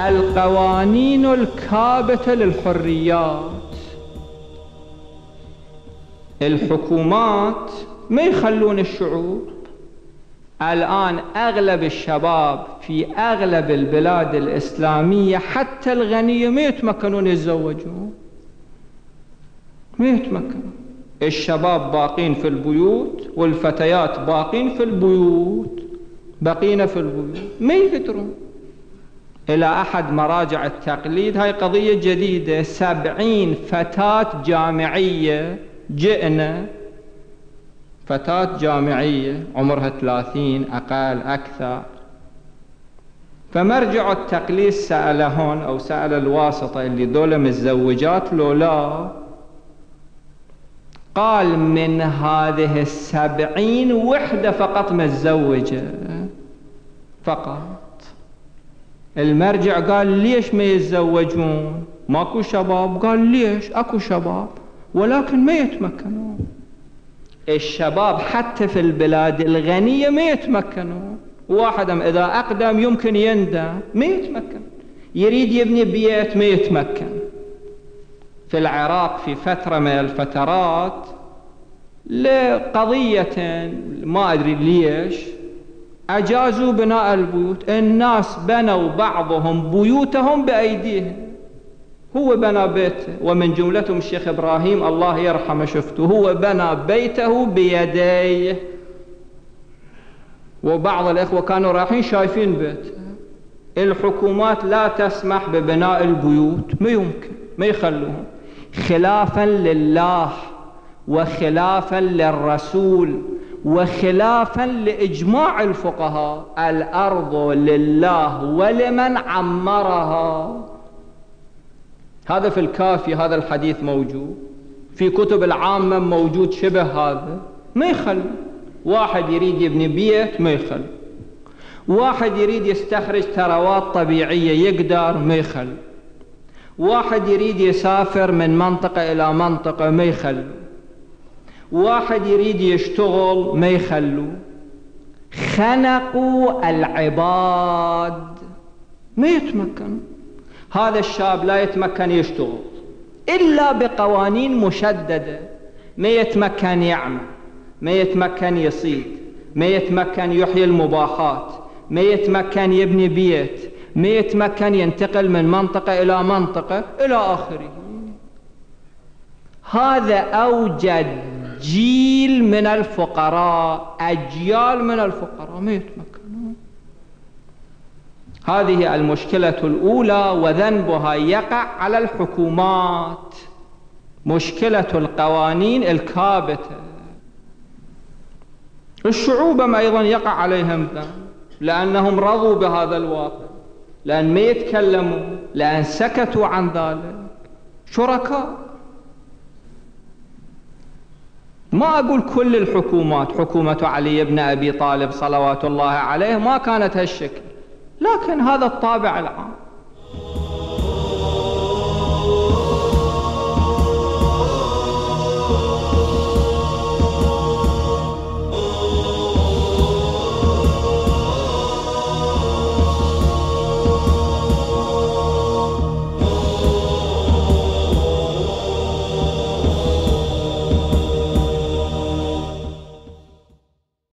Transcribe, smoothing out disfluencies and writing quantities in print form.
القوانين الكابتة للحريات. الحكومات ما يخلون الشعوب. الآن أغلب الشباب في أغلب البلاد الإسلامية حتى الغنية ما يتمكنون يتزوجون، ما يتمكنون. الشباب باقين في البيوت والفتيات باقين في البيوت، بقينا في البيوت ما يقدرون. إلى أحد مراجع التقليد، هاي قضية جديدة، 70 فتاة جامعية جئنا، فتاة جامعية عمرها 30 أقل أكثر. فمرجع التقليد سألهن أو سأل الواسطة اللي دول متزوجات لو لا، قال من هذه 70 وحدة فقط متزوجة فقط. المرجع قال ليش ما يتزوجون؟ ماكو شباب؟ قال ليش اكو شباب ولكن ما يتمكنون. الشباب حتى في البلاد الغنية ما يتمكنون. واحد إذا أقدم يمكن يندم، ما يتمكن. يريد يبني بيت ما يتمكن. في العراق في فترة من الفترات لقضية ما أدري ليش أجازوا بناء البيوت. الناس بنوا بعضهم بيوتهم بأيديهم. هو بنى بيته، ومن جملتهم الشيخ إبراهيم الله يرحمه، شفته هو بنى بيته بيديه، وبعض الإخوة كانوا رايحين شايفين بيته. الحكومات لا تسمح ببناء البيوت، ما يمكن، ما يخلوهم، خلافا لله وخلافا للرسول وخلافا لإجماع الفقهاء. الأرض لله ولمن عمرها. هذا في الكافي، هذا الحديث موجود في كتب العامة، موجود شبه هذا. ما يخلو. واحد يريد يبني بيت ما يخلو، واحد يريد يستخرج ثروات طبيعية يقدر، ما يخلو، واحد يريد يسافر من منطقة إلى منطقة ما يخلو، واحد يريد يشتغل ما يخلو. خنقوا العباد، ما يتمكن. هذا الشاب لا يتمكن يشتغل إلا بقوانين مشددة، ما يتمكن يعمل، ما يتمكن يصيد، ما يتمكن يحيي المباحات، ما يتمكن يبني بيت، ما يتمكن ينتقل من منطقة إلى منطقة إلى آخره. هذا أوجد جيل من الفقراء، أجيال من الفقراء ما يتمكنون. هذه المشكلة الأولى، وذنبها يقع على الحكومات، مشكلة القوانين الكابتة. الشعوب أيضا يقع عليهم ذنب، لأنهم رضوا بهذا الواقع، لأن ما يتكلموا، لأن سكتوا عن ذلك. شركاء. ما أقول كل الحكومات، حكومة علي بن أبي طالب صلوات الله عليه ما كانت هالشكل، لكن هذا الطابع العام.